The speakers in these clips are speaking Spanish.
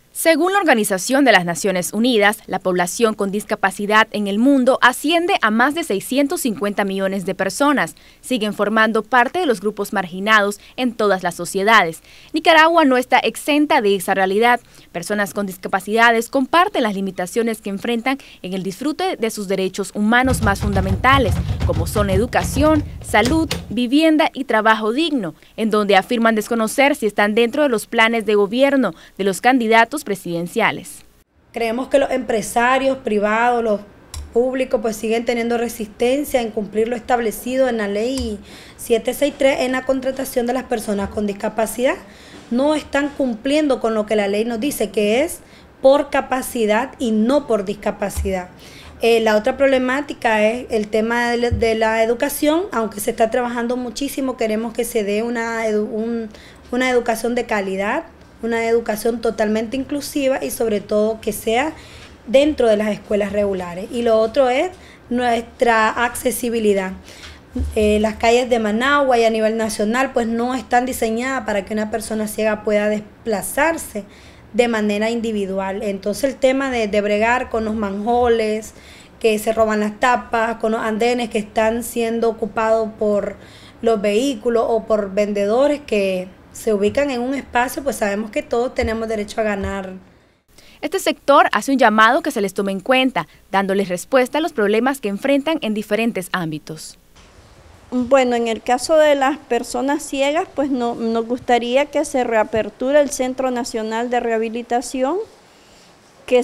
Según la Organización de las Naciones Unidas, la población con discapacidad en el mundo asciende a más de 650 millones de personas. Siguen formando parte de los grupos marginados en todas las sociedades. Nicaragua no está exenta de esa realidad. Personas con discapacidades comparten las limitaciones que enfrentan en el disfrute de sus derechos humanos más fundamentales, como son la educación, salud, vivienda y trabajo digno, en donde afirman desconocer si están dentro de los planes de gobierno de los candidatos presidenciales. Creemos que los empresarios privados, los públicos, pues siguen teniendo resistencia en cumplir lo establecido en la ley 763 en la contratación de las personas con discapacidad. No están cumpliendo con lo que la ley nos dice, que es por capacidad y no por discapacidad. La otra problemática es el tema de la educación. Aunque se está trabajando muchísimo, queremos que se dé una educación de calidad, una educación totalmente inclusiva y sobre todo que sea dentro de las escuelas regulares. Y lo otro es nuestra accesibilidad. Las calles de Managua y a nivel nacional pues no están diseñadas para que una persona ciega pueda desplazarse de manera individual. Entonces el tema de bregar con los manholes que se roban las tapas, con los andenes que están siendo ocupados por los vehículos o por vendedores que se ubican en un espacio, pues sabemos que todos tenemos derecho a ganar. Este sector hace un llamado que se les tome en cuenta, dándoles respuesta a los problemas que enfrentan en diferentes ámbitos. Bueno, en el caso de las personas ciegas, pues nos gustaría que se reaperture el Centro Nacional de Rehabilitación, que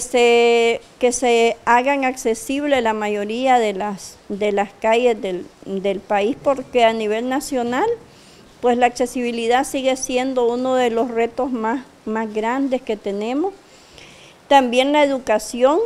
se hagan accesible la mayoría de las calles del país, porque a nivel nacional pues la accesibilidad sigue siendo uno de los retos más grandes que tenemos. También la educación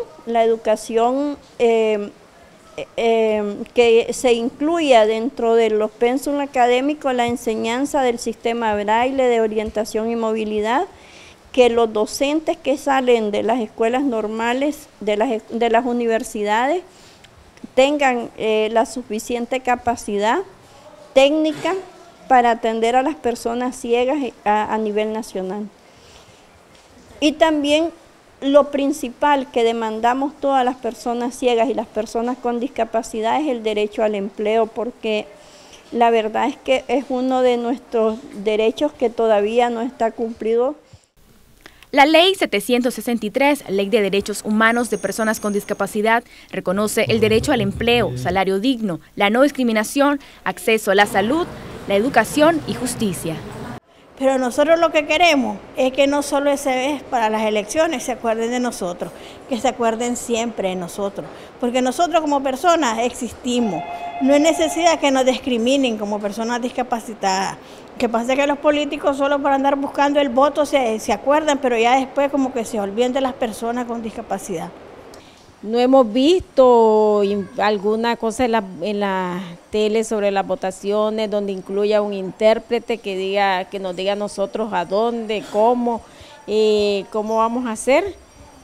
que se incluya dentro de los pensum académicos la enseñanza del sistema braille de orientación y movilidad, que los docentes que salen de las escuelas normales, de las universidades, tengan la suficiente capacidad técnica para atender a las personas ciegas a nivel nacional. Y también lo principal que demandamos todas las personas ciegas y las personas con discapacidad es el derecho al empleo, porque la verdad es que es uno de nuestros derechos que todavía no está cumplido. La Ley 763, Ley de Derechos Humanos de Personas con Discapacidad, reconoce el derecho al empleo, salario digno, la no discriminación, acceso a la salud, la educación y justicia. Pero nosotros lo que queremos es que no solo esa vez para las elecciones se acuerden de nosotros, que se acuerden siempre de nosotros, porque nosotros como personas existimos. No es necesidad que nos discriminen como personas discapacitadas. Que pasa que los políticos solo por andar buscando el voto se acuerdan, pero ya después como que se olvidan de las personas con discapacidad. No hemos visto alguna cosa en la tele sobre las votaciones donde incluya un intérprete que nos diga a nosotros a dónde, cómo vamos a hacer.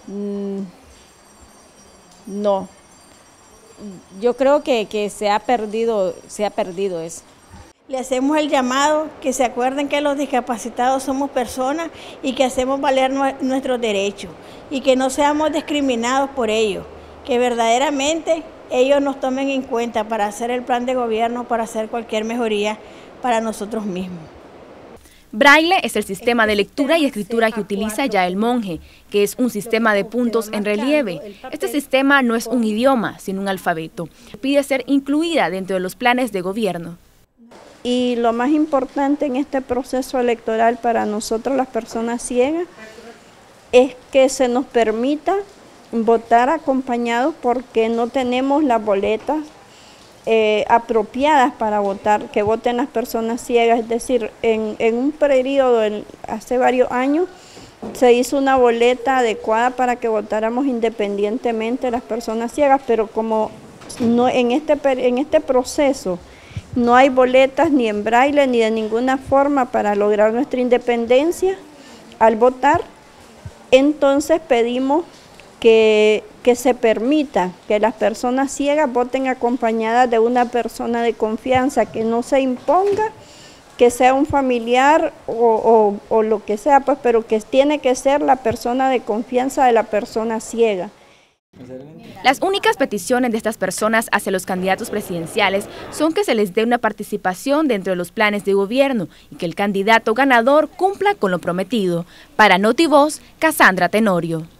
No. Yo creo que se ha perdido eso. Le hacemos el llamado que se acuerden que los discapacitados somos personas y que hacemos valer nuestros derechos y que no seamos discriminados por ellos, que verdaderamente ellos nos tomen en cuenta para hacer el plan de gobierno, para hacer cualquier mejoría para nosotros mismos. Braille es el sistema de lectura y escritura que utiliza Ya el Monje, que es un sistema de puntos en relieve. Este sistema no es un idioma, sino un alfabeto. Pide ser incluida dentro de los planes de gobierno. Y lo más importante en este proceso electoral para nosotros las personas ciegas es que se nos permita votar acompañados, porque no tenemos las boletas apropiadas para votar, que voten las personas ciegas. Es decir, en un periodo, hace varios años, se hizo una boleta adecuada para que votáramos independientemente las personas ciegas, pero como no, en este proceso no hay boletas ni en braille ni de ninguna forma para lograr nuestra independencia al votar, entonces pedimos que se permita que las personas ciegas voten acompañadas de una persona de confianza, que no se imponga que sea un familiar o lo que sea, pues, pero que tiene que ser la persona de confianza de la persona ciega. Las únicas peticiones de estas personas hacia los candidatos presidenciales son que se les dé una participación dentro de los planes de gobierno y que el candidato ganador cumpla con lo prometido. Para Notivoz, Cassandra Tenorio.